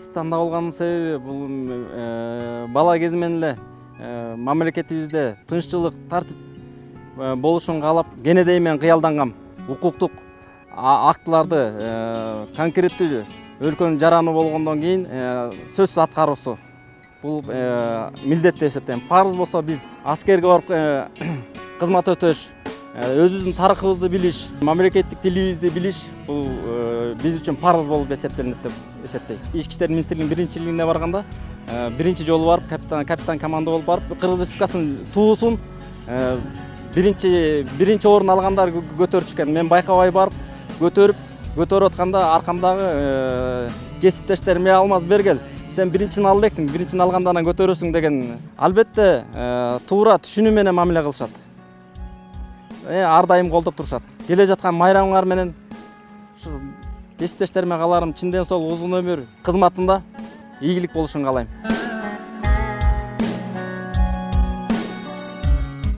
кесип тандап алганын себеби бул бала кезимден эле мамлекетибизде тынччылык, тартип болушун каалап кенедей менен кыялдангам. Укуктук актыларды конкреттүү өлкөнүн жараны болгондон кийин сөзсүз аткаруусу бул милдет деп эсептейм. Парыз болсо биз аскерге барып кызмат өтөш, өзүбүздүн тарыхыбызды билиш, мамлекеттик тилибизди билиш бул биз үчүн парыз болуп эсептелет деп эсептейм. Ички иштер министрлигинин биринчилигине барганда биринчи жолу барып капитан команда болуп барып Кыргыз Республикасынын туусун биринчи орун алгандар көтөрчү экен. Мен байкабай барып көтөрүп атканда аркамдагы кесиптештерим Алмаз бергел, сен биринчини ал элексиң, биринчини алгандан анан көтөрөсүң деген. Албетте туура түшүнүү менен мамиле кылышат. Ар дайым колдоп турушат. Келе жаткан майрамыңар менен ушу кесиптештериме кааларым чынден сол узун өмүр кызматында ийгилик болушун каалайм.